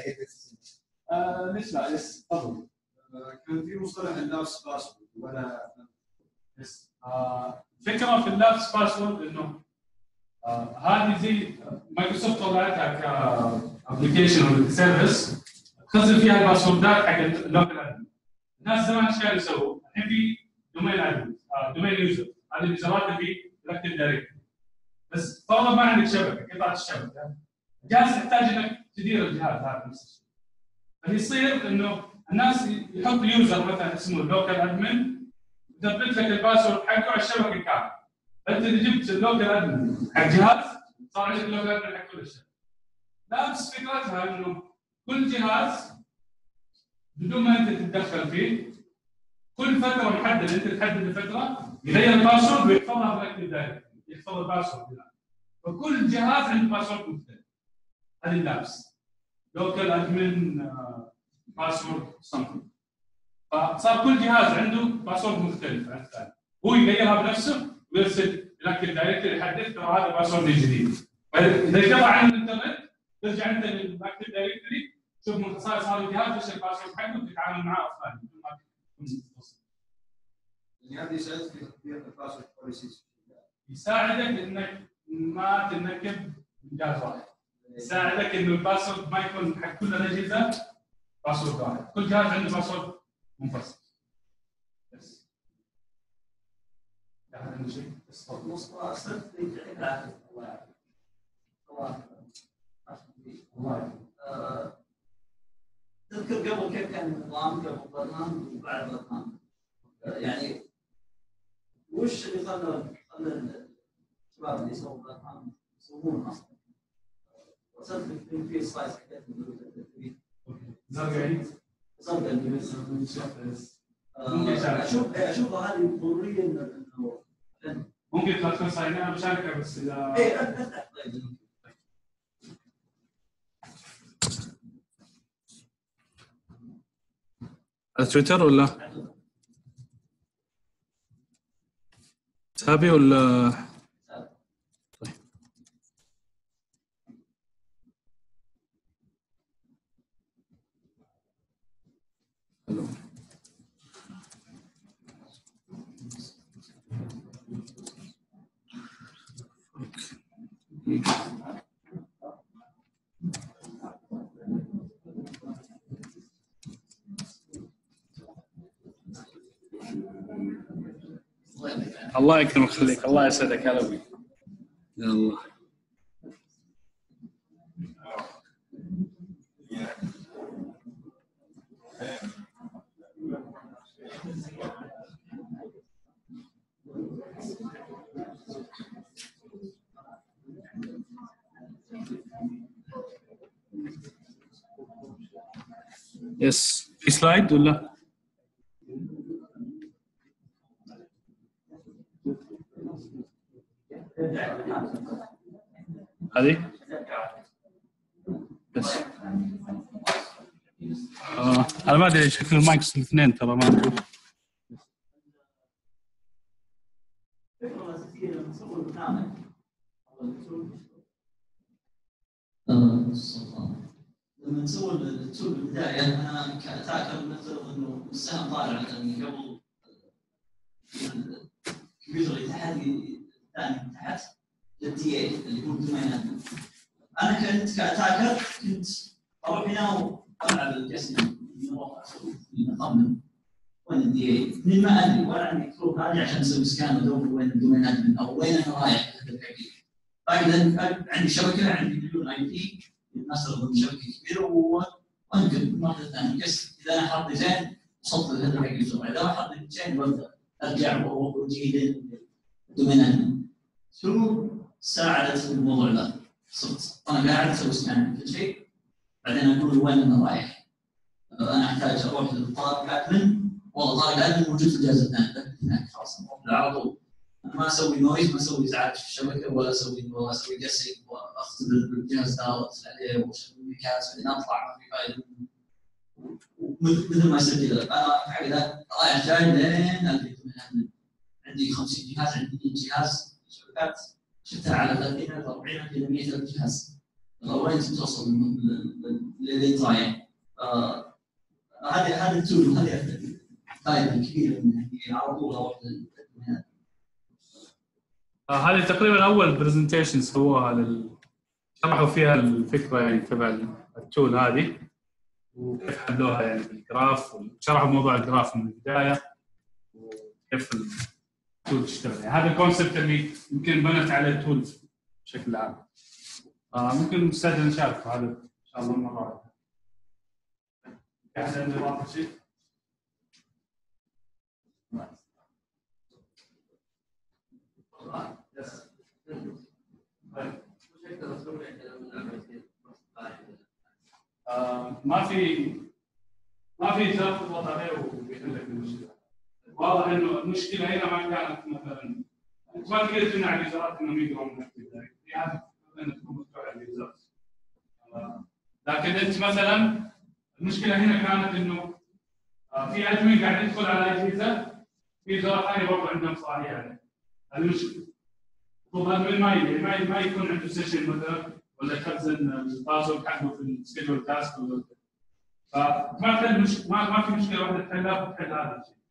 آه ليش لا؟ يس تفضل. كان في مصطلح اللابس باسورد وانا يس آه فكره في اللابس باسورد انه آه هذه زي مايكروسوفت طلعتها كابلكيشن ولا سيرفيس تخزن فيها الباسوردات حق اللوكال ادمن. الناس زمان ايش كانوا يسووا؟ الحين في دومين ادمن دومين يوزر، هذه اليوزرات اللي تركب دايركت. بس فرضا ما عندك شبكه، قطعه الشبكه جالس تحتاج انك تدير الجهاز هذا نفس الشيء. فيصير انه الناس يحط يوزر مثلا اسمه لوكال ادمن يثبت لك الباسورد حقه على الشبكه كامله. انت اذا جبت اللوكال ادمن حق جهاز صار عندك اللوكال ادمن حق كل الشبكه. نفس فكرتها انه كل جهاز بدون ما انت تتدخل فيه كل فتره محدده انت تحدد الفتره يغير الباسورد ويحفظها بشكل دائري، يحفظ الباسورد هنا. فكل جهاز عنده باسورد مختلف. هذه اللابس لوكال ادمن باسورد سمثينج. فصار كل جهاز عنده باسورد مختلف عن الثاني، هو يغيرها بنفسه ويرسل لك الدايركتري يحدث ترى هذا باسورد الجديد. فاذا قطع عن الانترنت ترجع انت للاكتيف دايركتري تشوف من خصائص هذا الجهاز ايش الباسورد حقه وتتعامل معاه اوفلاين. يعني هذا يساعد في تطبيق الباسورد بوليسيز. يساعدك انك ما تنكب جهاز واحد. يساعدك انه الباسورد ما يكون حق كل الاجهزه باسورد واحد، كل جهاز عنده باسورد منفصل. بس. يعني عندي شيء بس مصطفى صرت يعطيك العافيه. الله يعافيك. الله الله تذكر قبل كيف كان النظام قبل برنامج وبعد برنامج؟ يعني وش اللي خلى خلى الشباب اللي يسوون برنامج يسوون اصلا؟ وصلت في في سلايس حكيت زرقاء زرقاء اللي اشوف اشوف هذه ضروريه انه ممكن تدخل صحيح انا بشاركها بس اذا ايه افتح. طيب على تويتر ولا تابي ولا طيب حلو. الله يكرمك خليك. الله يسعدك. هلا بك. يا الله. يس في سلايد ولا؟ هذه؟ بس آه. أنا ما أدري شكل المايكس الاثنين ترى ما أدري. لما نسوي التول بالبدايه انا كاتاكر نفترض انه السهم طالع مثلا قبل الكمبيوتر الاتحادي الثاني من تحت الدي اي اللي هو الدومين. انا كنت كاتاكر كنت اروح هنا والعب الجسم من ورا اسوي اطمن وين الدي اي من ما ادري ولا عندي كروب هذه عشان اسوي سكان وادور وين الدومينات من او وين انا رايح هذا الحقيقي. فاذا عندي شبكه عندي مليون اي بي الناس تضرب شبكه كبيره وانقل مره ثانيه بس اذا انا حاطي زين وصلت لهذا الحقيقي بسرعه اذا ما حاطي زين ببدا ارجع واجي الدومينات. شو ساعدت الموضوع ذا؟ صرت انا قاعد اسوي سكان كل شيء بعدين اقول وين انا رايح. انا احتاج اروح للطارق ادمن والله طارق ادمن موجود في الجهاز الثاني هناك خلاص على طول. انا ما اسوي نويز ما اسوي ازعاج في الشبكه ولا اسوي ولا اسوي قسي واختبر الجهاز ذا واتصل عليه واشغل المكاس بعدين اطلع ما في فائده مثل ما يصير كذا. انا كذا رايح جاي لين الادمن عندي خمسين جهاز عندي مية جهاز شبكات شفتها على ثلاثين ألف أربعين ألف إلى مية ألف جهاز. وين توصل للانتراين؟ هذه هذه التول هذه فائده كبيره من على طول اروح للدومينات. هذه تقريبا اول برزنتيشن سووها لل شرحوا فيها الفكره يعني تبع التول هذه وكيف حلوها يعني بالجراف وشرحوا موضوع الجراف من البدايه وكيف التول تشتغل. يعني هذا الكونسبت اللي يمكن بنت عليه التول بشكل عام. آه ممكن نستعد نشارك هذا ان شاء الله مره واحده. احد عنده اضافه شيء؟ آه ما في ما في زر تضغط عليه وبيحل لك المشكله. واضح انه المشكله هنا ما كانت مثلا انت ما تقدر تمنع اليوزرات انهم يقروا من الدايركت هذا لانه تكون مفتوحه على اليوزرات. آه لكن انت مثلا المشكله هنا كانت انه آه في ادمن قاعد يدخل على اجهزه في يوزرات ثانيه برضه عندهم صلاحيه عليه. هذه المشكله. طبعا ما ما ما يكون عنده سيشن مثلا ولا يخزن الباسورد حقه في السكيدول تاسك ولا فما في مش ما ما في مشكله واحده تحلها وتحل هذا الشيء.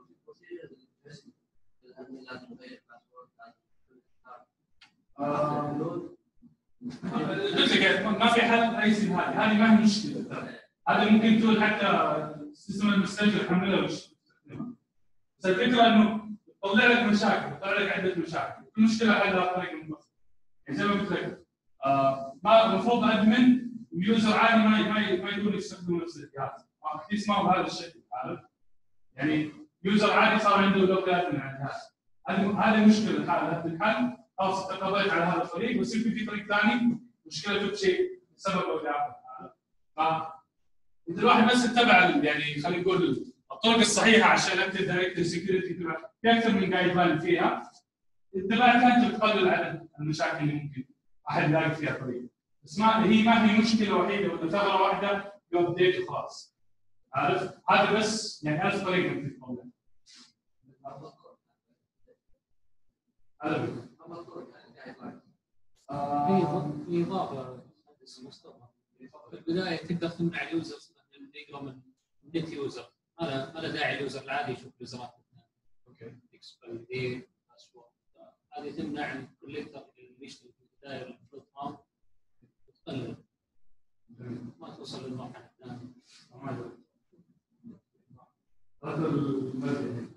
ما في حل رئيسي لهذه، هذه ما هي مشكله. هذا ممكن تقول حتى السيستم المستاجر يحملها وش. بس الفكره انه تطلع لك مشاكل، تطلع لك عده مشاكل. المشكله حلها بطريقه مبسطه. يعني زي ما قلت لك آه ما المفروض ادمن اليوزر عادي ما ما ما يكون يستخدم نفس الجهاز. كيس ما هو بهذا الشكل عارف؟ يعني يوزر عادي صار عنده لوكال ادمن على الجهاز. هذه هذه مشكله الحالة الحل خلاص انت قضيت على هذا الطريق ويصير في طريق ثاني مشكلته بشيء سبب او لاخر. ف انت الواحد بس اتبع يعني خلينا نقول الطرق الصحيحه عشان اكتب دايركت سكيورتي تبع في اكثر من جايد لاين فيها. اتبعتها انت تقلل عدد المشاكل اللي ممكن احد يلاقي فيها طريق. بس ما هي ما هي مشكله وحيده ولا ثغره واحده يابديت وخلاص. عارف؟ هذا بس يعني ألف طريقه انك تطلع. هذا في اضافه مصطفى في البدايه تقدر تمنع اليوزر من يقرا من نت يوزر. هذا ما له داعي اليوزر العادي يشوف يوزرات. اوكي اكسبل دي باسورد هذه تمنع الكوليكتر اللي يشتغل في البدايه الفلوت ماونت تقلل ما توصل للمرحله الثانيه. هذا المبدا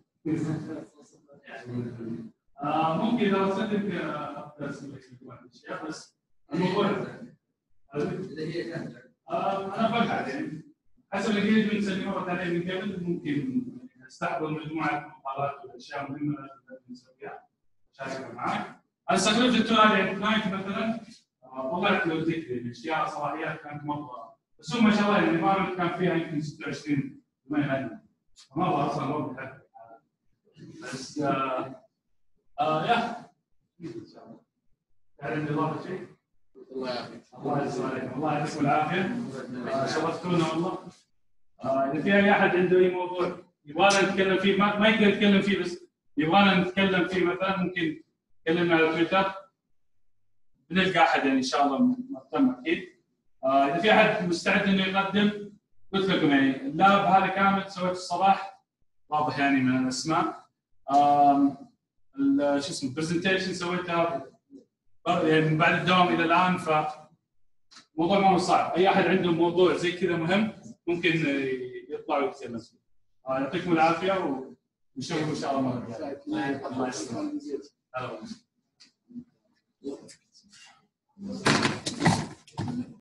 آه ممكن لو صدق اقدر اسوي لك بعض الاشياء بس الموضوع اذا هي كانت آه انا بقعد يعني حسب الانجليزمنت اللي مرت عليه من قبل ممكن استحضر مجموعه مقالات واشياء مهمه لازم نسويها اشاركها معك. انا استخدمت التول هذه عند كلاينت مثلا طلعت له ذكر الاشياء صلاحيات كانت مره بس هو ما شاء الله يعني الانفايرمنت كان فيها يمكن ستة وعشرين ثمانية خدمه ما ابغى اصلا اوضح اكثر بس آه آه يا ان شاء الله. هل عندي اضافه شيء؟ الله يعافيك. الله يسلم عليكم، الله يعطيكم العافيه. آه شرفتونا والله. آه اذا في اي احد عنده اي موضوع يبغانا نتكلم فيه ما, ما يقدر يتكلم فيه بس يبغانا نتكلم فيه مثلا ممكن يكلمنا على تويتر بنلقى احد يعني ان شاء الله مهتم اكيد. آه اذا في احد مستعد انه يقدم قلت لكم يعني اللاب هذا كامل سويته الصباح واضح يعني من الاسماء. آه شو اسمه البرزنتيشن سويتها يعني من بعد الدوام الى الان فموضوع ما هو صعب. اي احد عنده موضوع زي كذا مهم ممكن يطلع ويتكلم. آه يعطيكم العافيه ونشوفكم ان شاء الله مره ثانيه. الله يسلمك.